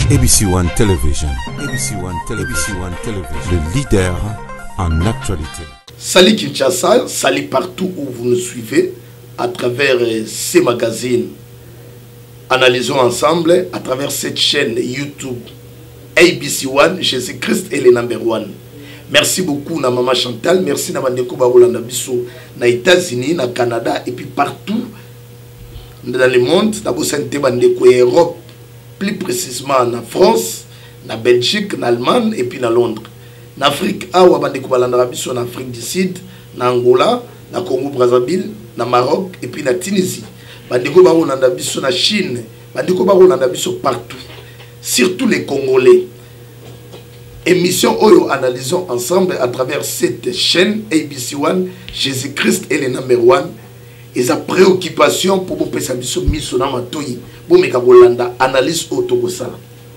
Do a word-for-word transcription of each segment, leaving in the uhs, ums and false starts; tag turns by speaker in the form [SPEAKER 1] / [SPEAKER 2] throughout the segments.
[SPEAKER 1] A B C One Television. A B C One Television. Television. Le leader en actualité.
[SPEAKER 2] Salut Kinshasa, salut partout où vous nous suivez à travers ces magazines. Analysons ensemble à travers cette chaîne YouTube A B C One, Jésus-Christ est le number one. Merci beaucoup na Maman Chantal, merci na bandeko barolanda biso na États-Unis, na Canada et puis partout dans le monde, na bosante bandeko Europe, plus précisément en France, na Belgique, en Allemagne et puis na Londres. En Afrique, awa bandeko balanda biso en Afrique du Sud, na Angola, na Congo Brazzaville, na Maroc et puis na Tunisie. Bandeko barolanda biso na Chine, bandeko barolanda biso partout. Surtout les Congolais. Émission Oyo analysons ensemble à travers cette chaîne A B C One, Jésus-Christ est le number one. Et sa préoccupation pour vous passer biso miso na matoyi, pour meka bolanda analyse autogosala.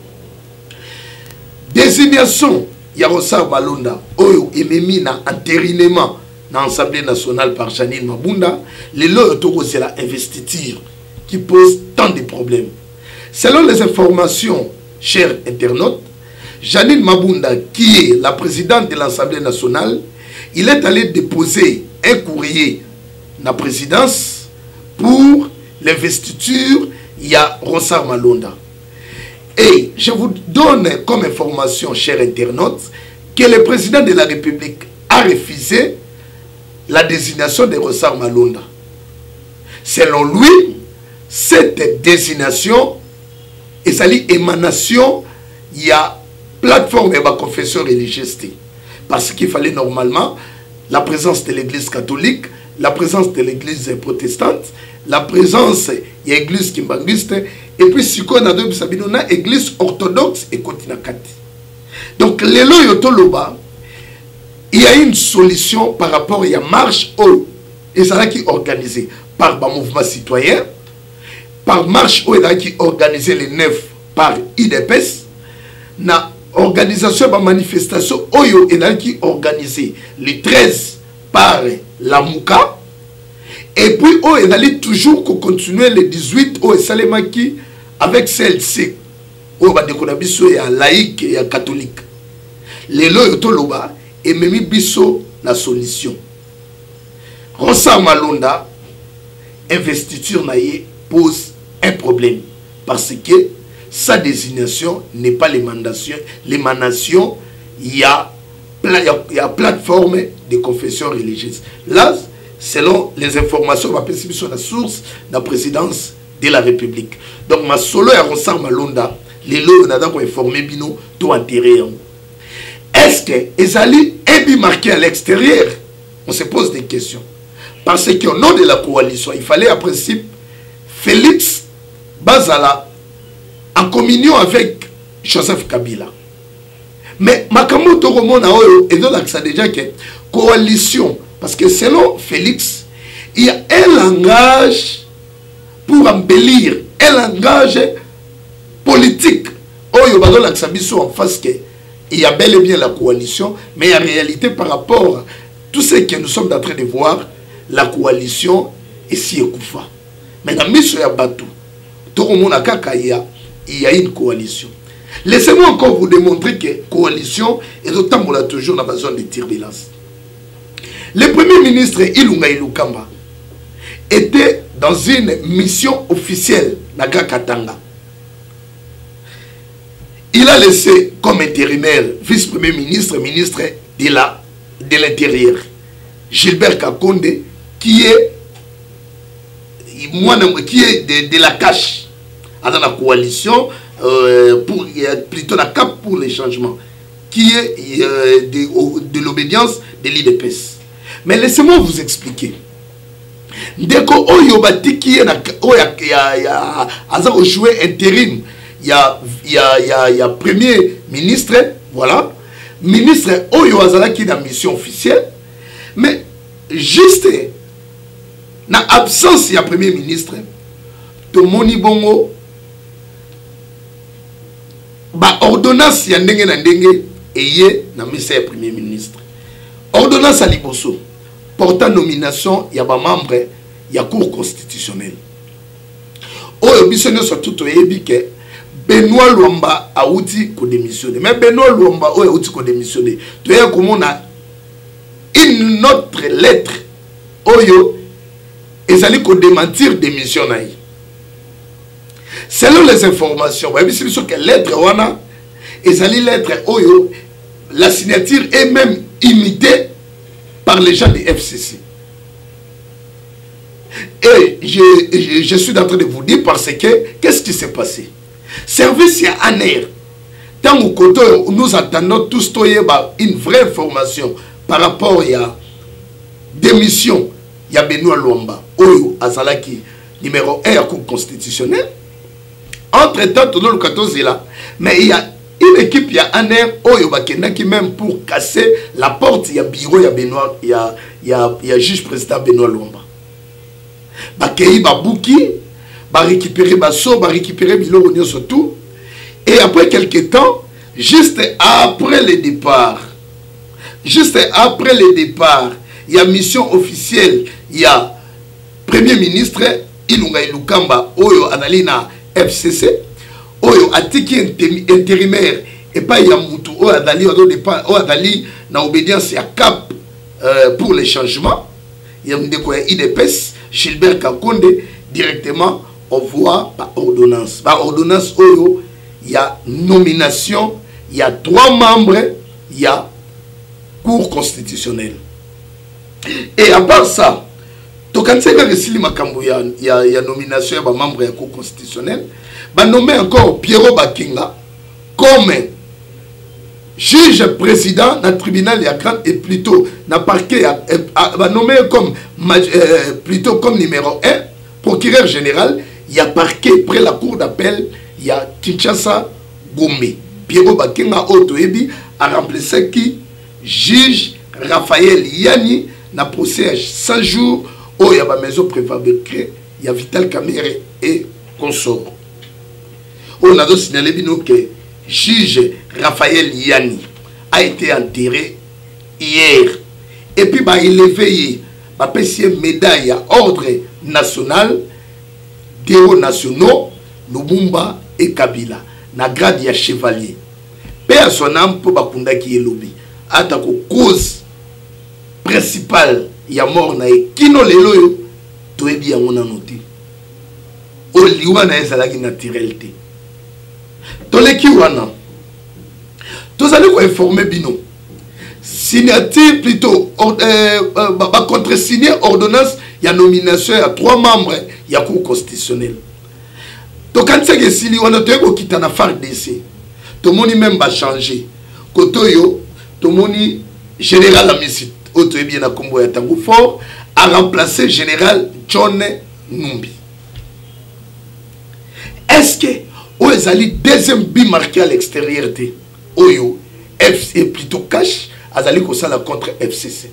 [SPEAKER 2] Désignation Yarosa Malonda Oyo ememi na entérinement dans l'Assemblée nationale par Janine Mabunda, les lois autogosala investiture qui pose tant de problèmes. Selon les informations, chers internautes, Janine Mabunda, qui est la présidente de l'Assemblée nationale, il est allé déposer un courrier dans la présidence pour l'investiture. Il y a Ronsard Malonda. Et je vous donne comme information, chers internautes, que le président de la République a refusé la désignation de Ronsard Malonda. Selon lui, cette désignation est l'émanation, il y a plateforme et ma confession religieuse. Parce qu'il fallait normalement la présence de l'église catholique, la présence de l'église protestante, la présence de l'église kimbangiste, et puis si on a deux l'église orthodoxe et continakati. Donc, les lois il y a une solution par rapport à la marche au et ça qui est organisée par le mouvement citoyen, par marche au qui est organisée les neuf par I D P S, na organisation par manifestation oyo et qui est organisée les treize par la Mouka, et puis oh et d'aller toujours continuer les dix-huit au Salemaki avec celle-ci au Badekonabiso et à laïque et à catholique. Les lois toloba et memi biso la solution. Ronsard Malonda investiture naie pose un problème parce que sa désignation n'est pas l'émanation. L'émanation, il y a il y a plateforme de confession religieuse. Là, selon les informations, ma personne sur la source de la présidence de la République. Donc, ma solo à Ronsard Malonda, les lois n'a pas informé bino tout enterré. Est-ce que Ezali est bien marqué à l'extérieur? On se pose des questions. Parce qu'au nom de la coalition, il fallait à principe Félix Bazala en communion avec Joseph Kabila. Mais Makamou Toromona et de l'accent déjà que coalition, parce que selon Félix, il y a un langage pour embellir, un langage politique. Oyo Badol Aksabiso en face que il y a bel et bien la coalition, mais en réalité par rapport à tout ce que nous sommes en train de voir, la coalition est si écouffa. Mais dans Misso Yabatou, Toromona Kakaya, il y a une coalition. Laissez-moi encore vous démontrer que la coalition est autant toujours dans la zone de turbulence. Le premier ministre Ilunga Ilukamba était dans une mission officielle à Katanga. Il a laissé comme intérimaire vice-premier ministre, ministre de l'Intérieur, Gilbert Kakonde, qui est, qui est de, de la cache dans la coalition, euh, pour, plutôt la cap pour les changements, qui est euh, de, de l'obédience de l'I D P S. Mais laissez-moi vous expliquer. Dès qu'on y a joué intérim, il y a, il y a, il y a, il y a premier ministre, voilà, ministre Oyo Azala qui est dans mission officielle, mais juste dans l'absence, il y a premier ministre, Tomoni Bongo, ba ordonnance ya ndenge na ndenge eye na misa ya premier ministre. Ordonnance à Liboso portant nomination ya ba membre ya cour constitutionnelle. Oyo biso ne surtout oyebi ke Benoît Luamba a outi ko démissionner. Mais Benoît Luamba a outi ko démissionner. Tu vois comment on a une autre lettre. Oyo, et ça lui ko démentir démission naï. Selon les informations, vous savez sûr que lettre wana, et ça lui lettre Oyo, la signature est même imitée par les gens du F C C. Et je, je, je suis en train de vous dire parce que, qu'est-ce qui s'est passé? Service à Aner. Tant que nous attendons tous une vraie information par rapport à démission, il y a Benoît Luamba, Oyo Azalaki, numéro un à Cour constitutionnelle. Entre-temps, tout le quatorze est là. Mais il y a une équipe, il y a Aner, Oyo Bakena qui même pour casser la porte, il y a bureau, il y a Benoît, il y a, il y a, il y a juge président Benoît Luamba. Bakei Babouki, ba récupérer Basso, ba récupérer Biloro surtout. Et après quelques temps, juste après le départ, juste après le départ, il y a mission officielle, il y a Premier ministre Ilunga Ilukamba, Oyo Analina F C C, Oyo Atiki intérimaire, et pas Yamoutou, Oyo Adali, Oyo Adali, na obédience à Cap euh, pour les changements. Il y a une I D P S, Gilbert Kakonde, directement, on voit par ordonnance. Par ordonnance, Oyo, il y a nomination, il y a trois membres, il y a cour constitutionnelle. Et à part ça, quand il y a nomination, il y a membre de la cour constitutionnelle, il nommé encore Pierrot Bakinga comme juge président dans le tribunal et plutôt dans le parquet, nommé comme, euh, plutôt comme numéro un, procureur général, il y a parquet près la cour d'appel, il y a Kinshasa Gomé. Pierrot Bakinga Otoebi a remplacé qui juge Raphaël Yani na procès cent jours où il y a la maison préfabriquée, il y a Vital Kamere et consort. On a donc signalé que juge Raphaël Yani a été enterré hier. Et puis bah, il est veillé, bah, une médaille à ordre national, héros nationaux, Lumumba et Kabila, na grade ya chevalier. Père à son âme pour Bakunda qui est lobby. À ta cause principale, il y a mort na kino lelo yo, to ebi ya mona noté. O liwa na ezalaki naturalité. Toleki wana. Tous allez vous informer bino. Signature plutôt euh, euh, bah, contre-signer ordonnance, il y a nomination, il y a trois membres, il y a cour constitutionnelle. Donc quand c'est que si on a tout qui t'en a fait d'essai, tout le monde même va changer. Kotoyo, tout le monde général Amisit, auto bien à Combo et Tango Fort, a remplacé général John Numbi. Est-ce que où est allé deuxième but marqué à l'extérieur de Oyo, F C plutôt cash, Azali Kosala contre F C C.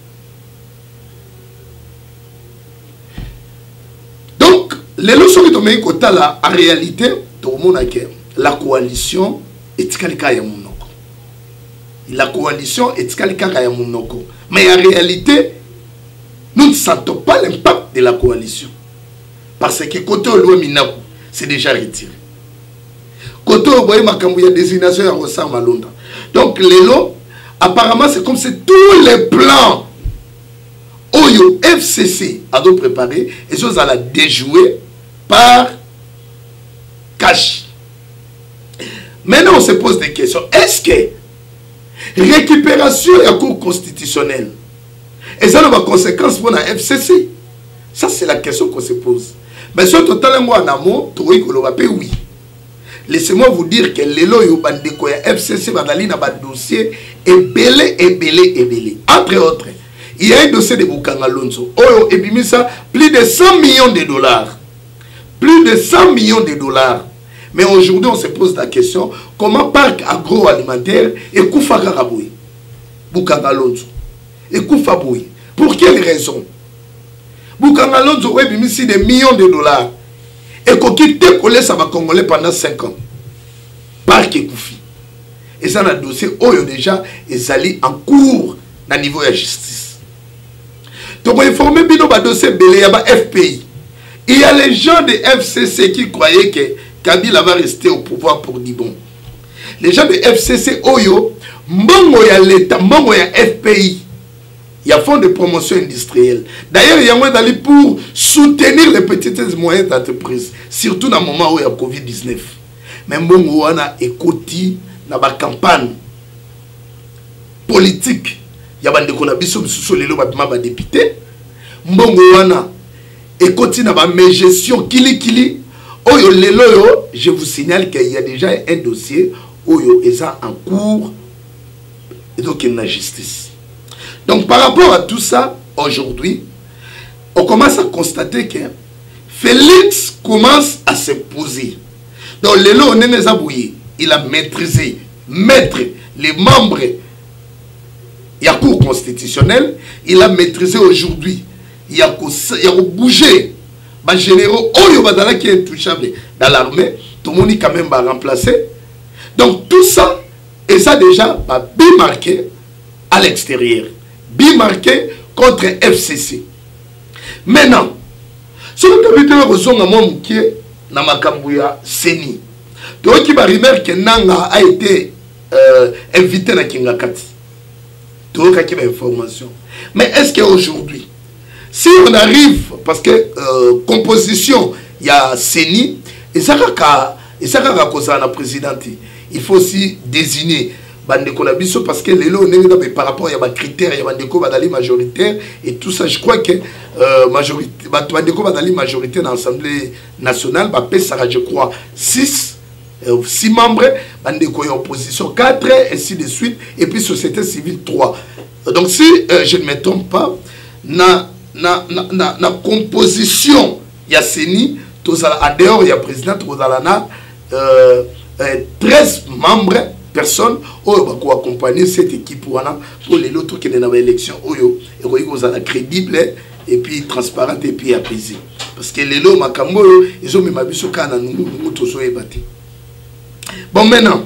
[SPEAKER 2] Donc, les leçons que tu as là, en réalité, tout le monde a que la coalition est Tkalika Yamunoko. La coalition est Tkalika Yamunoko. Mais en réalité, nous ne sentons pas l'impact de la coalition. Parce que côté Oloua Minakou, c'est déjà retiré. Côté Oloua Makambu, il y a désignation à Rossar Malonda. Donc, les lots, apparemment, c'est comme si tous les plans Oyo F C C a donc préparé et choses à la déjouer par cash. Maintenant, on se pose des questions. Est-ce que récupération de la cour constitutionnelle, et ça a des conséquences pour la F C C? Ça, c'est la question qu'on se pose. Mais sur totalement en amont, oui. Laissez-moi vous dire que les lois F C C va dans un dossier est belé, est belé, est belé. Entre autres, il y a un dossier de Bukanga Lonzo. Oh, et puis ça, plus de cent millions de dollars. Plus de cent millions de dollars. Mais aujourd'hui, on se pose la question, comment parc agroalimentaire et Koufa Karaboui, Bukanga Lonzo, et Koufa Boui, pour quelle raison? Bukanga Lonzo a mis des millions de dollars. Et qu'on quitte coller ça va Congolais pendant cinq ans. Parc et Koufi. Et ça, dans le dossier, oh, déjà, ils allaient en cours dans le niveau de la justice. Donc, on informe bien le dossier, il y a F P I. Il y a les gens de F C C qui croyaient que Kabila va rester au pouvoir pour dire bon. Les gens de F C C Oyo, mbongo ya l'État, mbongo ya F P I, il y a fonds de promotion industrielle. D'ailleurs, il y a un d'aller pour soutenir les petites et moyennes entreprises, surtout dans le moment où il y a Covid dix-neuf. Mais mbongo wana ekoti na ba campagne politique, il y a bande ko na biso biso lelo ba ba député, mbongo wana ekoti na ba gestion kili kili. Oyo lelo yo, je vous signale qu'il y a déjà un dossier Oyo est en cours et donc il y a la justice. Donc par rapport à tout ça, aujourd'hui, on commence à constater que Félix commence à se poser. Donc lelo on est abouillé, il a maîtrisé, maître les membres il y a cour constitutionnelle, il a maîtrisé aujourd'hui, il y a bougé. Les généraux, qui est intouchable dans l'armée, tout le monde est quand même remplacé. Donc tout ça, et ça déjà, va bien marqué à l'extérieur. Bien marqué contre F C C. Maintenant, si vous avez vu que vous avez Seni, donc il va remarquer que Nanga a été euh, invité à Kingakati. Donc il y a une information. Mais est-ce qu'aujourd'hui, si on arrive, parce que euh, composition, il y a Seni, et ça va causer la présidente, il faut aussi désigner Bandekonabiso parce que les lots, par rapport à y a des critères, il y a des badali majoritaire et tout ça. Je crois que euh, majorité, Bandeko badali majorité dans l'Assemblée nationale, ça je crois six membres, Bandeko en opposition quatre, et ainsi de suite, et puis société civile trois. Donc si euh, je ne me trompe pas, na Na, na, na, na composition il y a Seni, en dehors il y a président Tozalana, euh, euh, treize membres, personnes qui vont accompagner cette équipe pour les autres qui sont dans l'élection, et qui sont crédibles et puis transparentes et puis apaisées. Parce que les lots, ils ont mis ma biso kana nous tous ébattus. Bon maintenant,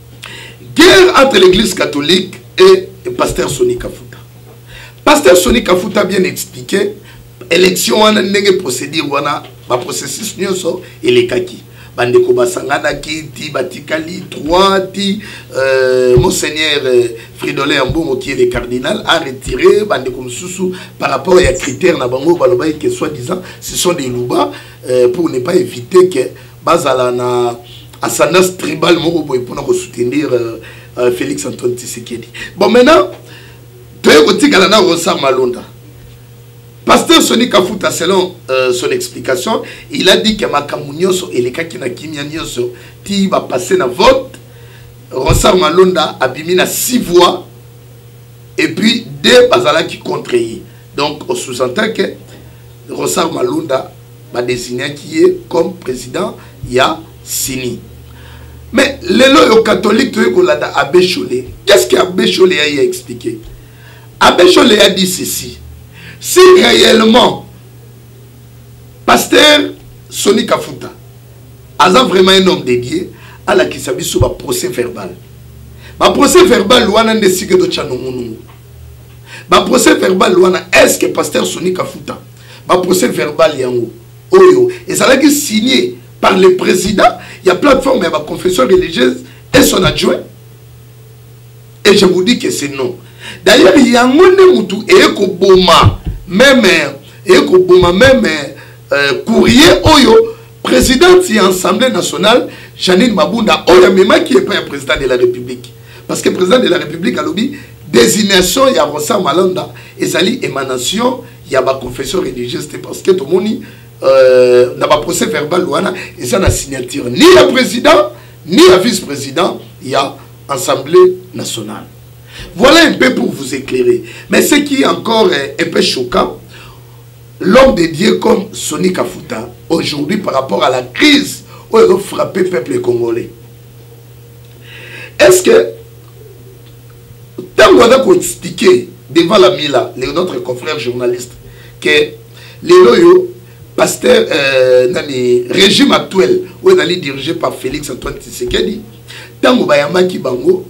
[SPEAKER 2] guerre entre l'église catholique et le pasteur Soni Kafuta. Pasteur Soni Kafuta a bien expliqué élection wana ndenge procédure wana ba processus nyonso elekaki bandeko basangana kiti batikali trois ti euh, monseigneur euh, Fridolin Ambongo qui est le cardinal a retiré bandeko msusu par rapport à critères na bango baloba que soi-disant ce sont des louba euh, pour ne pas éviter que bazala na ascendance tribale moko boy pour nous soutenir euh, euh, Félix Antoine Tshisekedi. Bon maintenant Pasteur Soni Kafuta, selon euh, son explication, il a dit que Makamunyoso et les Kakina Kimyanyoso, qui va passer dans vote, Ronsar Malonda a bimina six voix, et puis deux Bazala qui contre. Donc, on sous-entend que Ronsar Malonda va désigner qui est comme président, il y a Sini. Mais les lois catholiques, Abbé Cholé, qu'est-ce qu'Abbé Cholé a expliqué? Abbé Cholé a dit ceci. Si réellement, pasteur Soni Kafuta a vraiment un homme dédié à la kisabi sur un procès verbal. Le procès verbal, il y a un procès verbal, est-ce que pasteur Soni Kafuta, le procès verbal, il y a un et ça a signé par le président, il y a plateforme, il y a la confession religieuse et son adjoint. Et je vous dis que c'est non. D'ailleurs, il y a un monde qui est même même euh, courrier Oyo, président de l'Assemblée nationale, Janine Mabunda, Oyo, même qui n'est pas un président de la République. Parce que le président de la République a dit désignation, il y a Rosa Malanda, et ça dit émanation, il y a ma confession religieuse, parce que tout le monde euh, n'a pas procès verbal, et ça n'a signature ni le président, ni le vice-président, il y a Assemblée nationale. Voilà un peu pour vous éclairer. Mais ce qui est encore un peu choquant, l'homme de Dieu comme Soni Kafuta, aujourd'hui par rapport à la crise où il a frappé le peuple congolais. Est-ce que, tant qu'on a expliqué devant la Mila, notre confrère journaliste, que les loyaux, pasteur, euh, dans le régime actuel, où il est dirigé par Félix Antoine Tshisekedi, tant qu'on a dit bango,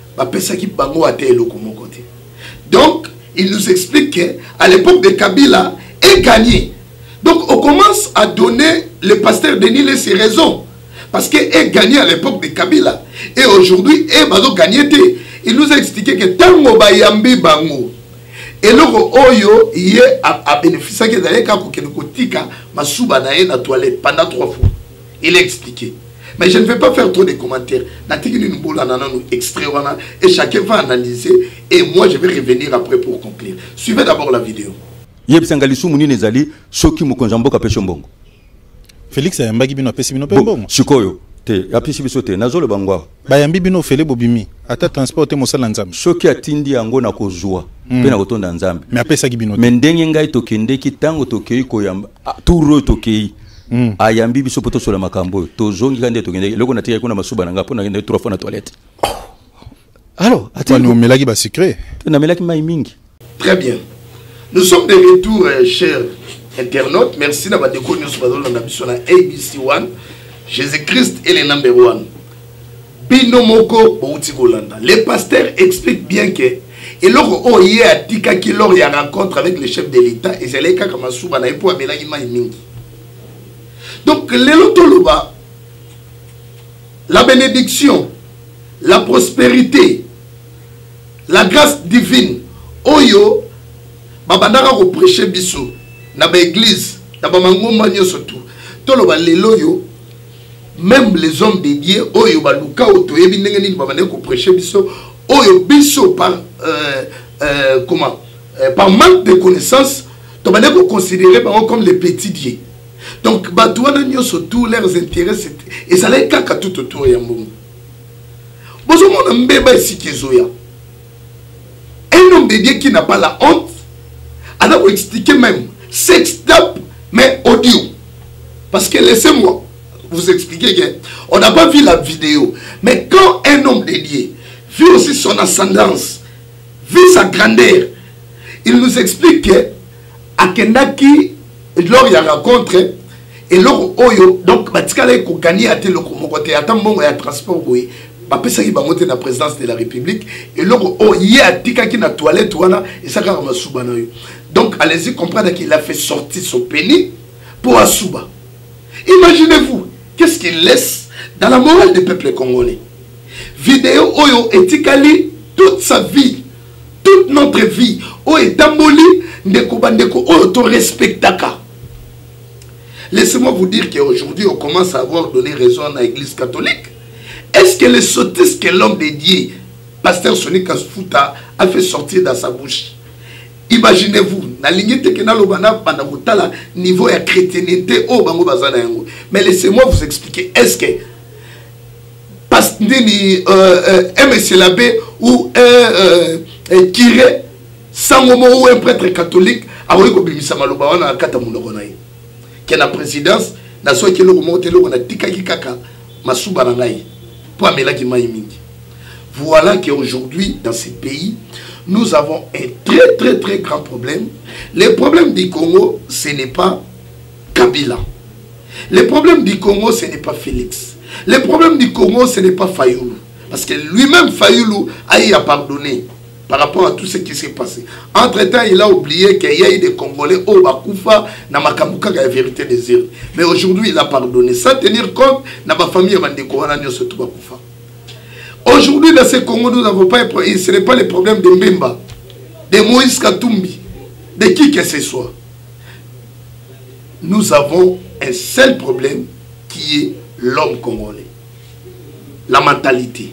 [SPEAKER 2] donc, il nous explique qu'à l'époque de Kabila, il gagné. Donc, on commence à donner le pasteur Denis ses raisons. Parce qu'il gagné à l'époque de Kabila. Et aujourd'hui, il va gagner. Il nous a expliqué que Tango Bayambi Bango. Et le Oyo, il a bénéficié de la Kakukenukotika, Masuba Nae, la toilette, pendant trois fois. Il a expliqué. Mais je ne vais pas faire trop de commentaires. Et chacun va analyser. Et moi, je vais revenir après pour conclure. Suivez d'abord la vidéo.
[SPEAKER 3] Félix ayambaki bino apesi bino pe mbongo.
[SPEAKER 4] Sikoyo te apesi biso te nazolo bangwa.
[SPEAKER 3] Bayambi bino fele bobimi ata transport te mosala nzambe.
[SPEAKER 4] Soki atindi yango na kozwa pe na kotonda nzambe.
[SPEAKER 3] Mais apesaki bino te.
[SPEAKER 4] Mais ndenge ngai tokendeki tango tokei koyamba turo tokei. Ayambi biso poto sola makambo tozongi kande tokendeki loko natika kuna masuba nanga pona ngende trois fois na toilette. Alors,
[SPEAKER 3] attends, nous melaki ba secret.
[SPEAKER 4] Na melaki mai mingi.
[SPEAKER 2] Très bien. Nous sommes de retour, euh, chers internautes. Merci d'avoir découvert sur la mission A B C one. Jésus-Christ est le number one. Binomoko Boutigolanda. Les pasteurs expliquent bien que et lors où il y a tika qui lors il y a rencontre avec le chef de l'État et c'est les cas comme Souba na pour aménager mingi. Donc les lotoloba, la bénédiction, la prospérité, la grâce divine, oyo babandaka ko prêcher biso na ba église na ba mangomba nyoso tout toloba lelo yo même les hommes de Dieu oyo ba luka oto yebi ndenge nini babandaka ko prêcher biso oyo biso par euh, euh, comment euh, par manque de connaissances to bandaka ko considérer bango comme les petits dieux. Donc batouana nyoso tout leurs intérêts et ça les kaka tout autour ya mbongo bozo mona mbeba ici kezoya un homme de Dieu qui n'a pas la honte. Alors, vous expliquer même, sextape, mais audio. Parce que laissez-moi vous expliquer qu'on n'a pas vu la vidéo. Mais quand un homme de Dieu vit aussi son ascendance, vit sa grandeur, il nous explique que à Kendaki, lors il y a rencontre, et lors Oyo, donc, Batikala est gagné à tel côté, à Tambongo et à transport, oui. Bapesa qui va monter la présidence de la République et lors où il y a tika qui na toilette wana et ça quand on souba na yo. Donc allez-y comprendre qu'il a fait sortir son pénis pour Asuba. Imaginez-vous qu'est-ce qu'il laisse dans la morale des peuples congolais. Vidéo oyo etikali toute sa vie, toute notre vie o etamboli ndeko bandeko oyo to respectaka. Laissez-moi vous dire qu'aujourd'hui on commence à avoir donné raison à l'Église catholique. Est-ce que les sottises que l'homme de Dieu, pasteur Sonic Asfuta, a fait sortir dans sa bouche? Imaginez-vous, na lignité que na lobana pendant la niveau de chrétienté au bango bazana yango. Mais laissez-moi vous expliquer. Est-ce que pasteur euh, un monsieur l'abbé ou un euh, euh, curé sans ou un prêtre catholique a eu kobimisa maloba wana kata munokona yi. Que la présidence na so ke lo monter lo na tikaki kaka masuba na ngai. Voilà qu'aujourd'hui, dans ces pays, nous avons un très très très grand problème. Le problème du Congo, ce n'est pas Kabila. Le problème du Congo, ce n'est pas Félix. Le problème du Congo, ce n'est pas Fayoulou. Parce que lui-même, Fayoulou, a eu à pardonner par rapport à tout ce qui s'est passé. Entre-temps, il a oublié qu'il y a eu des Congolais au Bakoufa, na Makamuka, la vérité des îles. Mais aujourd'hui, il a pardonné. Sans tenir compte, na ma famille, Bakoufa. Aujourd'hui, dans ce Congo, nous n'avons pas, ce n'est pas le problème de Mbemba, de Moïse Katumbi, de qui que ce soit. Nous avons un seul problème qui est l'homme congolais. La mentalité.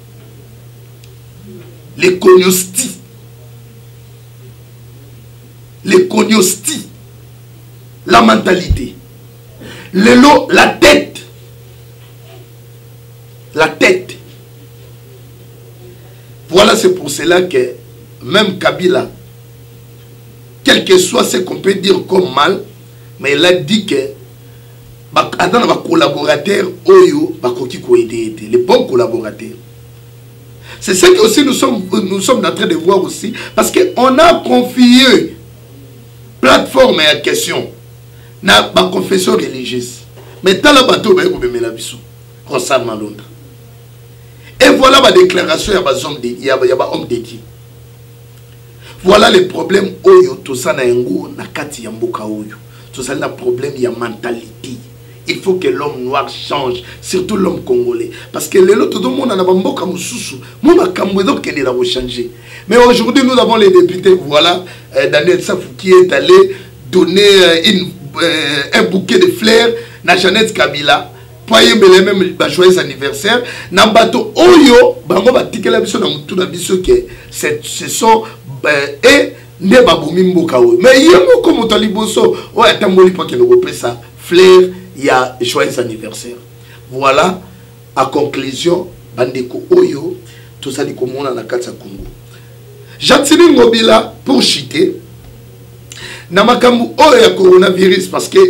[SPEAKER 2] Les cognostis. Les cognostis. La mentalité. Le lot, la tête. La tête. Voilà, c'est pour cela que même Kabila, quel que soit ce qu'on peut dire comme mal, mais il a dit que dans les collaborateurs, les bons collaborateurs. C'est ce que aussi nous sommes, nous sommes en train de voir aussi, parce qu'on a confié plateforme et question na ma confession religieuse. Mais dans la bateau, il y a Rossal Malonda. Et voilà ma déclaration, il y a des hommes de Dieu. Voilà les problèmes oyo tosana yango na kati ya mboka oyo. Tosala na problème ya mentalité, il faut que l'homme noir change, surtout l'homme congolais. Parce que les autres, tout le monde a un moussou. Moi, ma camouedo qui est changer. Mais aujourd'hui, nous avons les députés. Voilà, euh, Daniel Safou qui est allé donner euh, une, euh, un bouquet de fleurs à Jeannette Kabila. Pour y même un joyeux anniversaire. Nambato Oyo, bango batike la biso na mutu na biso que ce sont et ne babomi mboka oyo. Mais yemo comme taliboso, o atamboli pa ke le ça fleur, il y a joyeux anniversaire. Voilà, à conclusion, bandeko Oyo, tout ça dit comme on a na kati ya Congo. Jatini Ngobila pour chiter. Na makambu oyo ya coronavirus parce que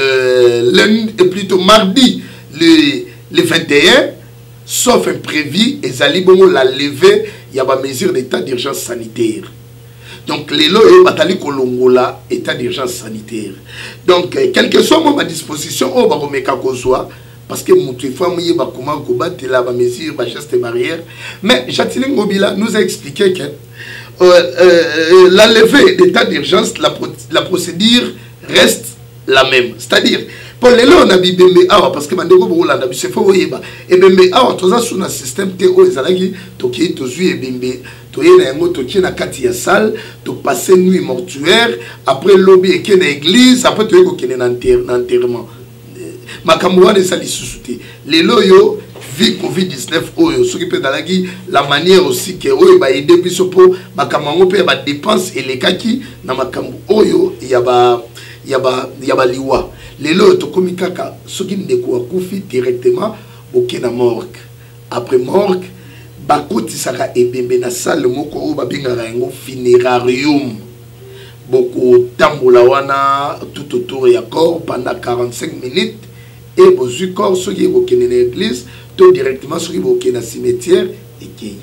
[SPEAKER 2] le lundi et plutôt mardi le, le vingt et un, sauf imprévu, et Zalibongo l'a levé, il y a une mesure d'état d'urgence sanitaire. Donc, les lois, Batali Kolongola, état d'urgence sanitaire. Donc, quelle que soit ma disposition, on va remettre à soit parce que mon fois, il va comment combattre la mesure, la geste barrière. Mais Jatine Ngobila nous a expliqué que euh, euh, la levée d'état d'urgence, la, pro la procédure reste la même. C'est-à-dire, pour les lois, on a dit Bembe Awa, parce que Mandego Boula, on a dit c'est faux, et Bembe Awa, tout ça, sur un système Théo, et Zalagi, Toki, Tozu et Bembe, Toye, Nango, Toki, na Katia salle, to passer nuit mortuaire, après lobby et Ken église, après Toye, Ken enterrement. Makamouane et Sali Sousouté. Les loyaux, vie Covid dix-neuf, Oyo, ce qui peut dans la manière aussi que Oyo, bah, aider plus pour Makamango, peut y dépenses et les kaki, na Makamou Oyo, il y a ba, il y a ba, il y a ba liwa. Les lots to komikaka ce qui ne quoi koufi directement au kena morgue après morgue bakoti saka ebembe na salle moko o babengaka yango funérarium beaucoup tambola wana tout autour ya corps pendant quarante-cinq minutes et bozu corps ce qui est au kena église to directement ce qui est au kena cimetière et qui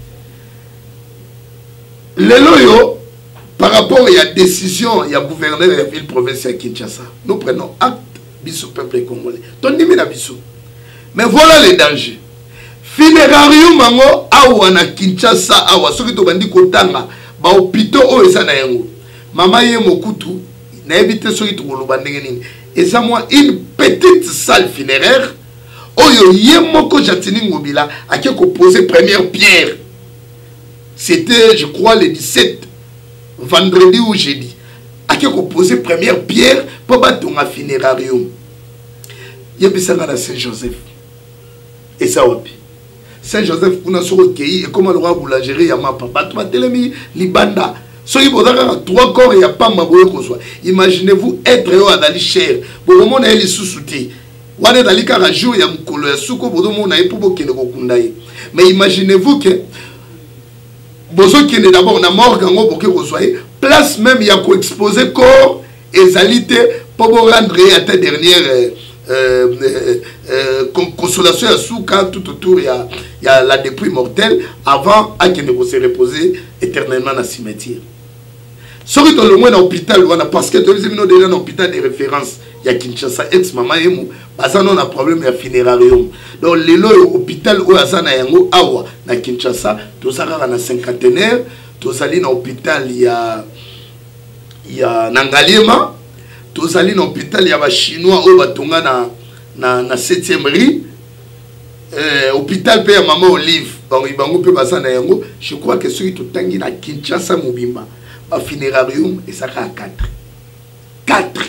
[SPEAKER 2] les lots par rapport à la décision, il y a gouverneur de la ville provinciale Kinshasa. Nous prenons acte du peuple congolais. Mais voilà les dangers. Funérarium mango awa na Kinshasa awa soki to bandi kotanga ba hôpitaux o eza na yango. Mama ye mokutu na éviter soki to koloba ndenge nini. Eza moi une petite salle funéraire oyo ye moko Jatini Ngobila a qui poser première pierre. C'était je crois le dix-sept vendredi ou jeudi, à qui on posé première pierre pour battre un funérarium. Il y a à Saint-Joseph. Et ça, Saint-Joseph, on a sur le pays, et comment le roi vous la gérer, il y a ma papa, tu m'as télé, Libanda. Soyez vous avez trois corps, il n'y a pas ma boue qu'on soit. Imaginez-vous être au Adali cher. Bon, le monde a les sous-soutés. On est dans les carajou, il y a un colo, il y a un souko, bon, le monde a un peu qui ne reconnaît. Mais imaginez-vous que Bozo qui est d'abord na morgue en pour que vous soyez place même il y a qu'à exposer corps et zalité pour vous rendre à ta dernière euh, euh, euh, consolation à souka tout autour il y a il y a la dépouille mortelle avant à que vous se reposer éternellement dans le cimetière. Sorry dans le moins dans l'hôpital parce que dans les émissions déjà dans l'hôpital de référence il y a Kinshasa ex maman emu baza non a problème ya funérarium donc les lois hôpital où azana yango awa na Kinshasa to saka na cinquantenaire to sali na hôpital il y a il y a Nangalema to sali na hôpital il y a ba chinois au batonga na na na septième rue euh hôpital pe ya maman Olive bango bango pe bazana yango je crois que celui to tangi na Kinshasa mobimba ba funérarium et ça à quatre quatre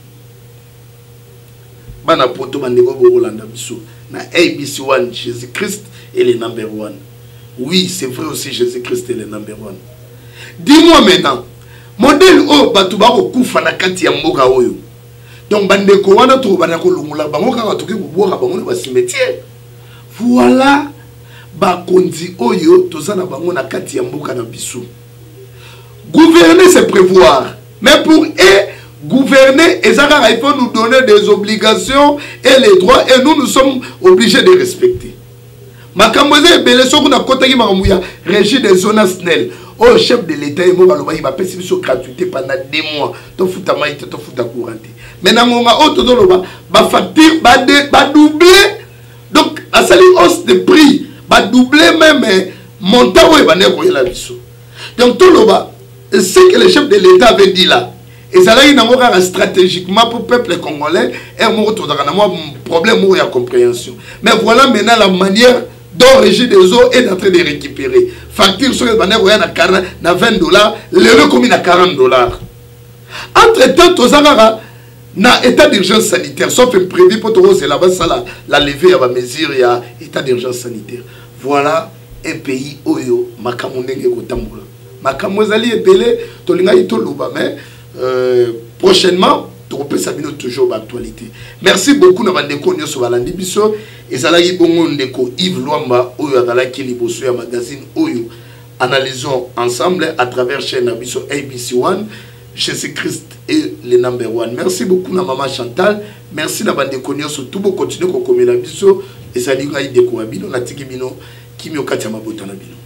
[SPEAKER 2] Bana poto bandeko bolanda biso na A B C one Jésus-Christ est le number one. Oui, c'est vrai aussi Jésus-Christ est le number one. Dis-moi maintenant, modèle o batuba ko kufa na kati ya mboka oyo. Donc bandeko wana to bana ko lungula bango ka batuki kuboka bango na cimetière. Voilà ba kondi oyo tozana bango na kati ya mboka na biso. Gouverner c'est prévoir, mais pour eux gouverner, et ça il faut nous donner des obligations et les droits et nous nous sommes obligés de respecter. Ma camoise belé so kuna kota ki makambuya régime des zones snell. Oh chef de l'état et moi il m'a payé sur gratuité pendant deux mois. To futa maïté to futa couranté. Maintenant ngonga auto do loba ba facture ba de ba doubler. Donc à sali hausse de prix ba doubler même montant ouais ba ne ko la biso. Donc to loba ce que le chef de l'état avait dit là Et ça là, il y a stratégiquement pour le peuple congolais et un problème de compréhension. Mais voilà maintenant la manière dont régir des eaux est en train de récupérer. Facture sur les bannières, il y a vingt dollars, l'euro comme à quarante dollars. Entre-temps, tous na état d'urgence sanitaire, sauf prévu pour tous, c'est là-bas, ça la, la levée à la mesure, il y a état d'urgence sanitaire. Voilà un pays oyo, makamundenge kotambola. Makamozali ebele, tolinga itoluba, mais euh, prochainement, tu peux savoir toujours l'actualité. Merci beaucoup na bandeko nyoso balandi biso ezalaki bongo ndeko Yves Luamba oyo azalaki liboso ya magazine oyo analysons ensemble à travers chaîne biso A B C one Jésus-Christ est le number one. Merci beaucoup na maman Chantal, merci na bandeko nyoso tout bo continuer ko komela biso ezali ngai deko abino na tiki bino kimi okati ya mabota na bino.